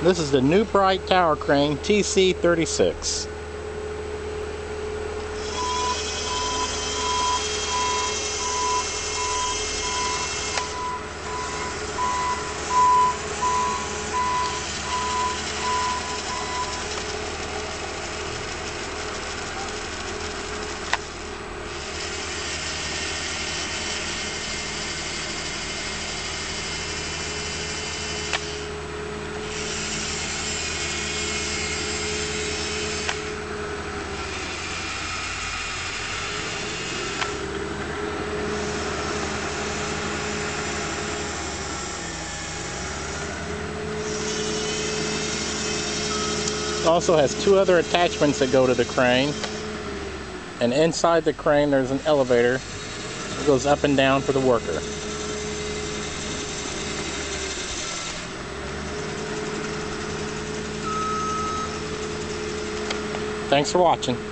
This is the New Bright Tower Crane TC36. It also has two other attachments that go to the crane, and inside the crane there's an elevator that goes up and down for the worker. Thanks for watching.